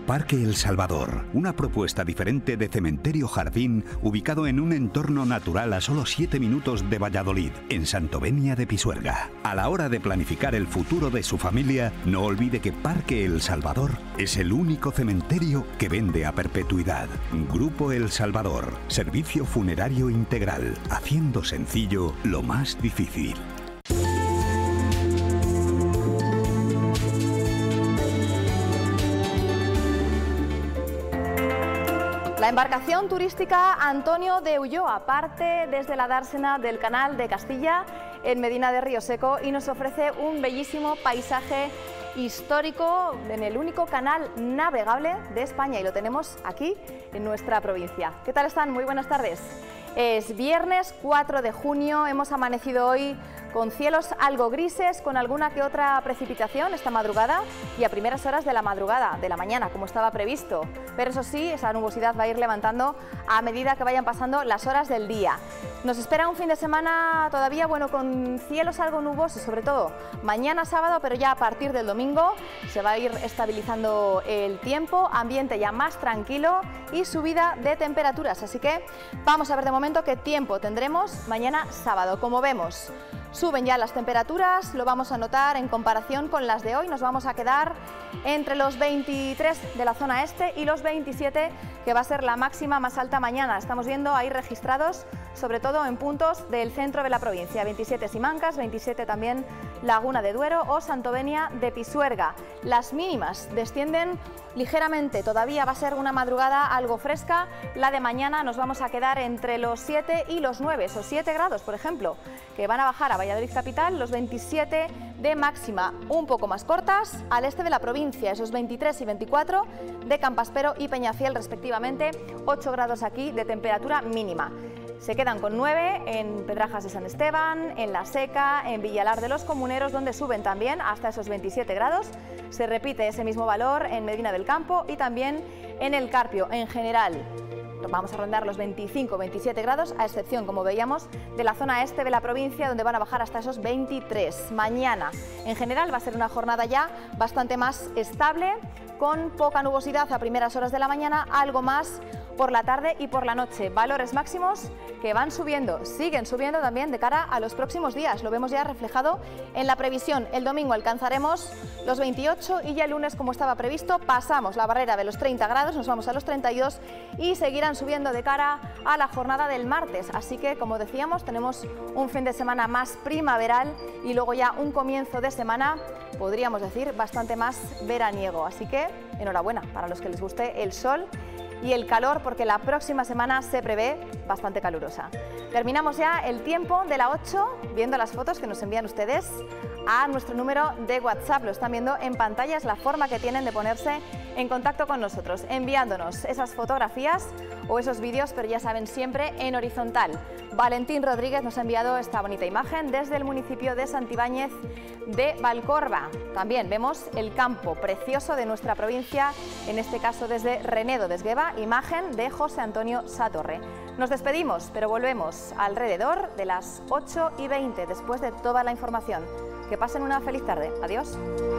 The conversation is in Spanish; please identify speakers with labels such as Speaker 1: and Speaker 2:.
Speaker 1: Parque El Salvador, una propuesta diferente de cementerio jardín ubicado en un entorno natural a solo 7 minutos de Valladolid, en Santovenia de Pisuerga. A la hora de planificar el futuro de su familia, no olvide que Parque El Salvador es el único cementerio que vende a perpetuidad. Grupo El Salvador, servicio funerario integral, haciendo sencillo lo más difícil.
Speaker 2: La embarcación turística Antonio de Ulloa parte desde la dársena del Canal de Castilla en Medina de Río Seco y nos ofrece un bellísimo paisaje histórico en el único canal navegable de España y lo tenemos aquí en nuestra provincia. ¿Qué tal están? Muy buenas tardes. Es viernes 4 de junio, hemos amanecido hoy con cielos algo grises, con alguna que otra precipitación esta madrugada y a primeras horas de la madrugada, de la mañana, como estaba previsto. Pero eso sí, esa nubosidad va a ir levantando a medida que vayan pasando las horas del día. Nos espera un fin de semana todavía, bueno, con cielos algo nubosos, sobre todo mañana sábado, pero ya a partir del domingo se va a ir estabilizando el tiempo, ambiente ya más tranquilo y subida de temperaturas. Así que vamos a ver de momento qué tiempo tendremos mañana sábado. Como vemos, suben ya las temperaturas, lo vamos a notar en comparación con las de hoy. Nos vamos a quedar entre los 23 de la zona este y los 27, que va a ser la máxima más alta mañana. Estamos viendo ahí registrados, sobre todo en puntos del centro de la provincia. 27 Simancas, 27 también Laguna de Duero o Santovenia de Pisuerga. Las mínimas descienden ligeramente, todavía va a ser una madrugada algo fresca. La de mañana nos vamos a quedar entre los 7 y los 9, esos 7 grados, por ejemplo, que van a bajar a Valladolid capital, los 27 de máxima, un poco más cortas al este de la provincia, esos 23 y 24 de Campaspero y Peñafiel respectivamente, 8 grados aquí de temperatura mínima. Se quedan con 9 en Pedrajas de San Esteban, en La Seca, en Villalar de los Comuneros, donde suben también hasta esos 27 grados. Se repite ese mismo valor en Medina del Campo y también en El Carpio. En general, vamos a rondar los 25-27 grados, a excepción, como veíamos, de la zona este de la provincia, donde van a bajar hasta esos 23. Mañana, en general, va a ser una jornada ya bastante más estable, con poca nubosidad a primeras horas de la mañana, algo más por la tarde y por la noche. Valores máximos que van subiendo, siguen subiendo también de cara a los próximos días. Lo vemos ya reflejado en la previsión. El domingo alcanzaremos los 28 y ya el lunes, como estaba previsto, pasamos la barrera de los 30 grados, nos vamos a los 32 y seguirán subiendo de cara a la jornada del martes. Así que, como decíamos, tenemos un fin de semana más primaveral y luego ya un comienzo de semana, podríamos decir, bastante más veraniego. Así que, enhorabuena para los que les guste el sol y el calor, porque la próxima semana se prevé bastante calurosa. Terminamos ya el tiempo de la 8 viendo las fotos que nos envían ustedes a nuestro número de WhatsApp. Lo están viendo en pantalla, es la forma que tienen de ponerse en contacto con nosotros, enviándonos esas fotografías o esos vídeos, pero ya saben, siempre en horizontal. Valentín Rodríguez nos ha enviado esta bonita imagen desde el municipio de Santibáñez de Valcorba. También vemos el campo precioso de nuestra provincia, en este caso desde Renedo de Esgueva, imagen de José Antonio Satorre. Nos despedimos, pero volvemos alrededor de las 8:20 después de toda la información. Que pasen una feliz tarde. Adiós.